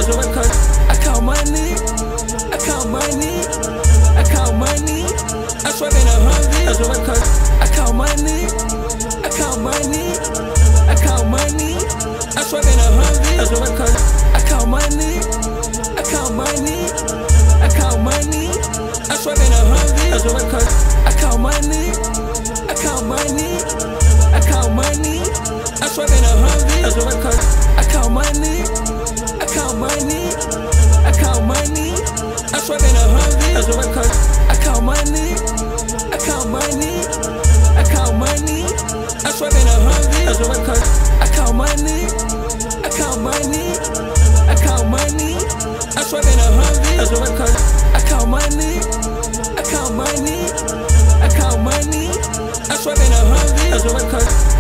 I count money, I count money, I count money. I swear in a Humvee. I count money, I count money, I count money. I swear in a Humvee. I count money, I count money, I count money. I swear in a Humvee. I count money, I count money, I count money. I swear in a Humvee. I count money, I count money, I count money. I swear in a Humvee. I count money, I count money, I count money. I swear in a Humvee. I count money, I count money, I count money. I swear in a Humvee. I count money, I count money, I count money. I swear in a Humvee.